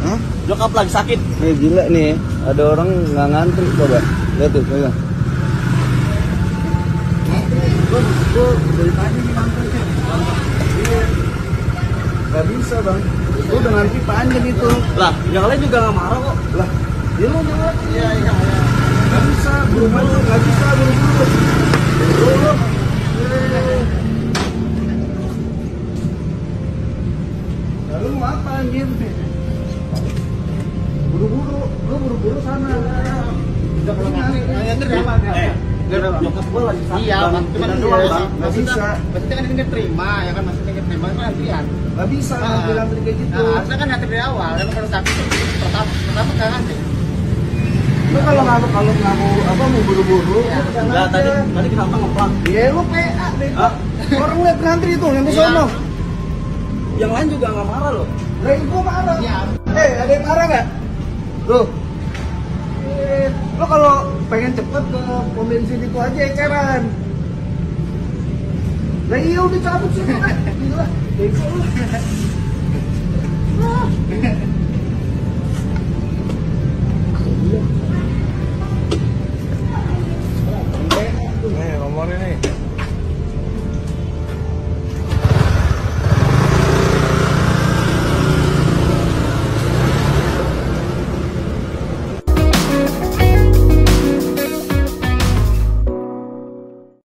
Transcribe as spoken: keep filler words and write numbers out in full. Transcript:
Hah? Nyokap lagi sakit. Nih gila nih, ada orang nggak ngantri coba. Lihat tuh, pegang. Gue gue dari tadi nih ngantri. Gak bisa bang, gue udah ngantri panjang itu. Lah, yang lain juga nggak marah kok. Lah, dia mau jawab. Iya iya. iya. Gak bisa, buru-buru, gak bisa, buru-buru. Buru-buru. Lalu mau apa anjir? Buru-buru, lu buru-buru sana. Udah kalau ngantri, ngantri apa? Eh, nyokap gue lagi sakit. Iya, Bang. cuma Kita iya, doang, Bang. Bang. Gak bisa. Maksudnya kan ini nggak terima, ya kan maksudnya nggak terima itu antrian. Gak bisa ngantri-ngantri kayak gitu. Nah, harusnya kan ngantri dari awal, dan kalau sakit pertama pertama kan ngantri. Lu kalau nggak kalau nggak mau apa mau buru-buru, Ya. lu kesana Enggak, aja. tadi tadi kenapa ngeplang? Iya lu P A deh. Hah? Orang lihat ngantri itu yang di Iya. sono. Yang lain juga nggak marah loh. Lah ibu marah. Iya. Eh, ada yang marah nggak? Lu. Eh, lu kalau pengen cepet ke pom bensin itu aja eceran. Lah iya udah cabut sih. Gila. Bego lu.